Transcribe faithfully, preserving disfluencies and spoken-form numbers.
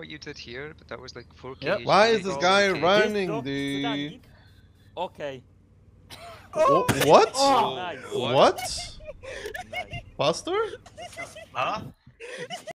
what you did here, but that was like four K. Yep. Why is this guy Okay. running, This dude? drop is Okay. Wha- What? Oh, nice. What? Nice. Pastor? Huh?